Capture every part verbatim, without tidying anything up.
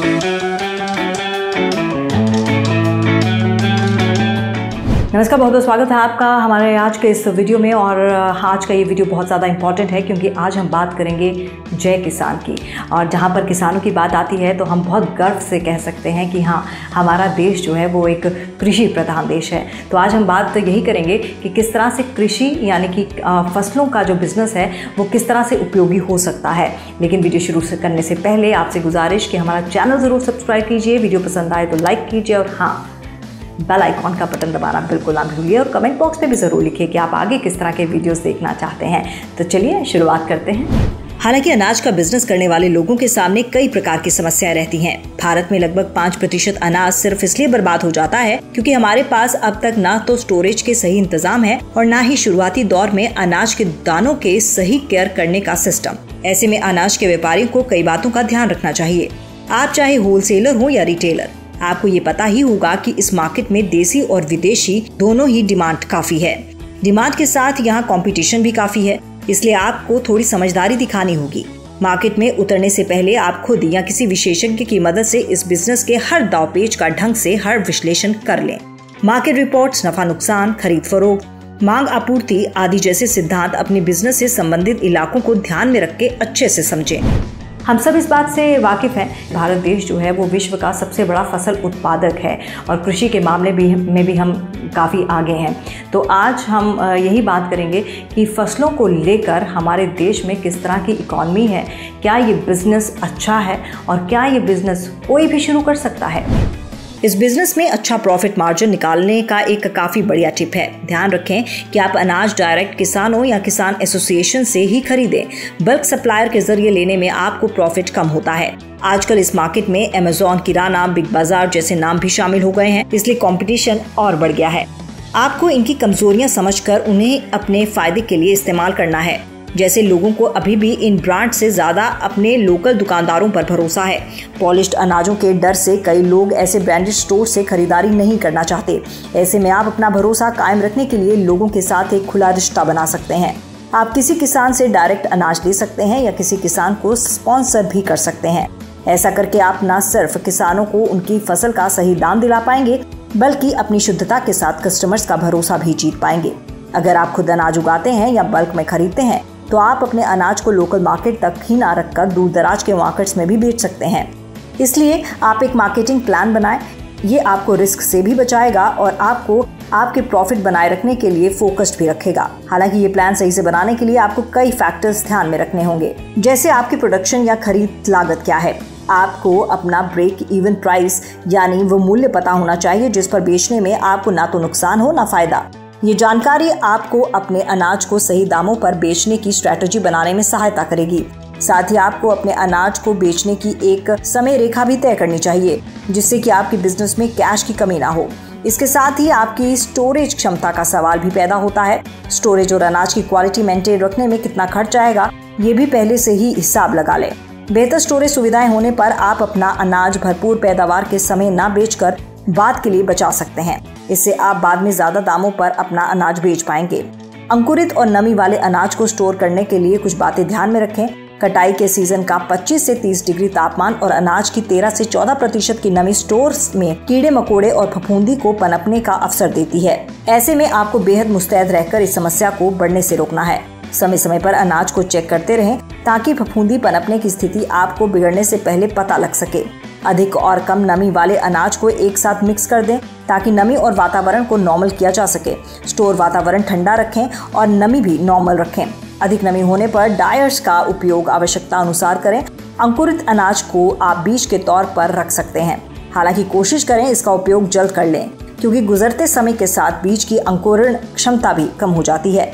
नमस्कार, बहुत बहुत स्वागत है आपका हमारे आज के इस वीडियो में। और आज का ये वीडियो बहुत ज़्यादा इंपॉर्टेंट है क्योंकि आज हम बात करेंगे जय किसान की। और जहाँ पर किसानों की बात आती है तो हम बहुत गर्व से कह सकते हैं कि हाँ, हमारा देश जो है वो एक कृषि प्रधान देश है। तो आज हम बात यही करेंगे कि किस तरह से कृषि यानी कि फसलों का जो बिज़नेस है वो किस तरह से उपयोगी हो सकता है। लेकिन वीडियो शुरू से करने से पहले आपसे गुजारिश कि हमारा चैनल ज़रूर सब्सक्राइब कीजिए, वीडियो पसंद आए तो लाइक कीजिए और हाँ, बेल आइकॉन का बटन दबाना बिल्कुल ना भूलिए। और कमेंट बॉक्स में भी ज़रूर लिखिए कि आप आगे किस तरह के वीडियोस देखना चाहते हैं। तो चलिए शुरुआत करते हैं। हालांकि अनाज का बिजनेस करने वाले लोगों के सामने कई प्रकार की समस्याएं रहती हैं। भारत में लगभग पाँच प्रतिशत अनाज सिर्फ इसलिए बर्बाद हो जाता है क्योंकि हमारे पास अब तक ना तो स्टोरेज के सही इंतजाम है और ना ही शुरुआती दौर में अनाज के दानों के सही केयर करने का सिस्टम। ऐसे में अनाज के व्यापारियों को कई बातों का ध्यान रखना चाहिए। आप चाहे होलसेलर हो या रिटेलर, आपको ये पता ही होगा कि इस मार्केट में देसी और विदेशी दोनों ही डिमांड काफी है। डिमांड के साथ यहाँ कंपटीशन भी काफी है, इसलिए आपको थोड़ी समझदारी दिखानी होगी। मार्केट में उतरने से पहले आप खुद या किसी विशेषज्ञ की मदद से इस बिजनेस के हर दाव पेच का ढंग से हर विश्लेषण कर लें। मार्केट रिपोर्ट्स, नफा नुकसान, खरीद फरोख्त, मांग आपूर्ति आदि जैसे सिद्धांत अपने बिजनेस से संबंधित इलाकों को ध्यान में रख के अच्छे से समझें। हम सब इस बात से वाकिफ़ हैं, भारत देश जो है वो विश्व का सबसे बड़ा फसल उत्पादक है और कृषि के मामले भी में भी हम काफ़ी आगे हैं। तो आज हम यही बात करेंगे कि फसलों को लेकर हमारे देश में किस तरह की इकॉनमी है, क्या ये बिज़नेस अच्छा है और क्या ये बिज़नेस कोई भी शुरू कर सकता है। इस बिजनेस में अच्छा प्रॉफिट मार्जिन निकालने का एक काफी बढ़िया टिप है। ध्यान रखें कि आप अनाज डायरेक्ट किसानों या किसान एसोसिएशन से ही खरीदें। बल्क सप्लायर के जरिए लेने में आपको प्रॉफिट कम होता है। आजकल इस मार्केट में अमेज़न, किराना, बिग बाजार जैसे नाम भी शामिल हो गए हैं, इसलिए कंपटीशन और बढ़ गया है। आपको इनकी कमजोरियां समझकर उन्हें अपने फायदे के लिए इस्तेमाल करना है। जैसे लोगों को अभी भी इन ब्रांड से ज्यादा अपने लोकल दुकानदारों पर भरोसा है। पॉलिश्ड अनाजों के डर से कई लोग ऐसे ब्रांडेड स्टोर से खरीदारी नहीं करना चाहते। ऐसे में आप अपना भरोसा कायम रखने के लिए लोगों के साथ एक खुला रिश्ता बना सकते हैं। आप किसी किसान से डायरेक्ट अनाज ले सकते हैं या किसी किसान को स्पॉन्सर भी कर सकते हैं। ऐसा करके आप न सिर्फ किसानों को उनकी फसल का सही दाम दिला पाएंगे बल्कि अपनी शुद्धता के साथ कस्टमर्स का भरोसा भी जीत पाएंगे। अगर आप खुद अनाज उगाते हैं या बल्क में खरीदते हैं तो आप अपने अनाज को लोकल मार्केट तक ही ना रखकर दूर दराज के मार्केट्स में भी बेच सकते हैं। इसलिए आप एक मार्केटिंग प्लान बनाएं। ये आपको रिस्क से भी बचाएगा और आपको आपके प्रॉफिट बनाए रखने के लिए फोकस्ड भी रखेगा। हालांकि ये प्लान सही से बनाने के लिए आपको कई फैक्टर्स ध्यान में रखने होंगे, जैसे आपकी प्रोडक्शन या खरीद लागत क्या है। आपको अपना ब्रेक इवन प्राइस यानी वो मूल्य पता होना चाहिए जिस पर बेचने में आपको ना तो नुकसान हो ना फायदा। ये जानकारी आपको अपने अनाज को सही दामों पर बेचने की स्ट्रेटजी बनाने में सहायता करेगी। साथ ही आपको अपने अनाज को बेचने की एक समय रेखा भी तय करनी चाहिए जिससे कि आपके बिजनेस में कैश की कमी ना हो। इसके साथ ही आपकी स्टोरेज क्षमता का सवाल भी पैदा होता है। स्टोरेज और अनाज की क्वालिटी मेंटेन रखने में कितना खर्च आएगा ये भी पहले से ही हिसाब लगा लें। बेहतर स्टोरेज सुविधाएं होने पर आप अपना अनाज भरपूर पैदावार के समय न बेचकर बाद के लिए बचा सकते हैं। इससे आप बाद में ज्यादा दामों पर अपना अनाज बेच पाएंगे। अंकुरित और नमी वाले अनाज को स्टोर करने के लिए कुछ बातें ध्यान में रखें। कटाई के सीजन का पच्चीस से तीस डिग्री तापमान और अनाज की तेरह से चौदह प्रतिशत की नमी स्टोर्स में कीड़े मकोड़े और फफूंदी को पनपने का अवसर देती है। ऐसे में आपको बेहद मुस्तैद रहकर इस समस्या को बढ़ने से रोकना है। समय समय पर अनाज को चेक करते रहें ताकि फफूंदी पनपने की स्थिति आपको बिगड़ने से पहले पता लग सके। अधिक और कम नमी वाले अनाज को एक साथ मिक्स कर दें ताकि नमी और वातावरण को नॉर्मल किया जा सके। स्टोर वातावरण ठंडा रखें और नमी भी नॉर्मल रखें। अधिक नमी होने पर डायर्स का उपयोग आवश्यकता अनुसार करें। अंकुरित अनाज को आप बीज के तौर पर रख सकते हैं। हालांकि कोशिश करें इसका उपयोग जल्द कर लें क्योंकि गुजरते समय के साथ बीज की अंकुरण क्षमता भी कम हो जाती है।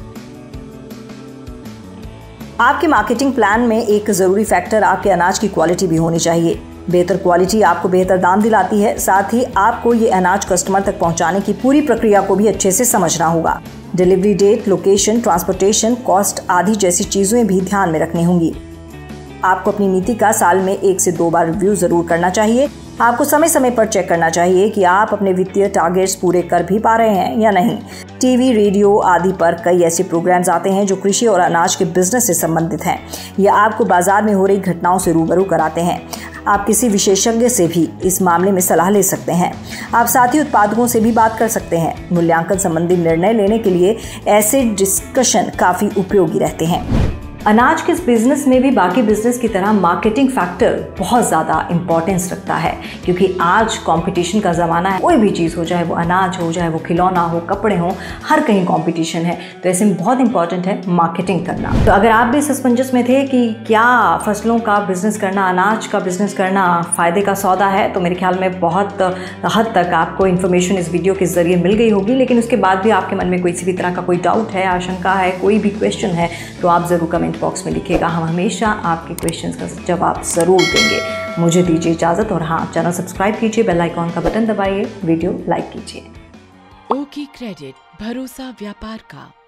आपके मार्केटिंग प्लान में एक जरूरी फैक्टर आपके अनाज की क्वालिटी भी होनी चाहिए। बेहतर क्वालिटी आपको बेहतर दाम दिलाती है। साथ ही आपको ये अनाज कस्टमर तक पहुंचाने की पूरी प्रक्रिया को भी अच्छे से समझना होगा। Delivery date, location, transportation, cost आदि जैसी चीजें भी ध्यान में रखनी होंगी। आपको अपनी नीति का साल में एक से दो बार रिव्यू जरूर करना चाहिए। आपको समय समय पर चेक करना चाहिए कि आप अपने वित्तीय टारगेट्स पूरे कर भी पा रहे हैं या नहीं। टीवी, रेडियो आदि पर कई ऐसे प्रोग्राम्स आते हैं जो कृषि और अनाज के बिजनेस से संबंधित हैं। ये आपको बाजार में हो रही घटनाओं से रूबरू कराते हैं। आप किसी विशेषज्ञ से भी इस मामले में सलाह ले सकते हैं। आप साथी उत्पादकों से भी बात कर सकते हैं। मूल्यांकन संबंधी निर्णय लेने के लिए ऐसे डिस्कशन काफ़ी उपयोगी रहते हैं। अनाज के इस बिज़नेस में भी बाकी बिज़नेस की तरह मार्केटिंग फैक्टर बहुत ज़्यादा इंपॉर्टेंस रखता है, क्योंकि आज कंपटीशन का ज़माना है। कोई भी चीज़ हो, चाहे वो अनाज हो, चाहे वो खिलौना हो, कपड़े हो, हर कहीं कंपटीशन है। तो ऐसे में बहुत इंपॉर्टेंट है मार्केटिंग करना। तो अगर आप भी इस असमंजस में थे कि क्या फसलों का बिज़नेस करना, अनाज का बिज़नेस करना फ़ायदे का सौदा है, तो मेरे ख्याल में बहुत हद तक आपको इन्फॉर्मेशन इस वीडियो के ज़रिए मिल गई होगी। लेकिन उसके बाद भी आपके मन में कोई किसी भी तरह का कोई डाउट है, आशंका है, कोई भी क्वेश्चन है, तो आप ज़रूर कमेंट बॉक्स में लिखिएगा। हम हमेशा आपके क्वेश्चंस का जवाब ज़रूर देंगे। मुझे दीजिए इजाज़त, और हाँ, चैनल सब्सक्राइब कीजिए, बेल आइकॉन का बटन दबाइए, वीडियो लाइक कीजिए। ओके क्रेडिट, भरोसा व्यापार का।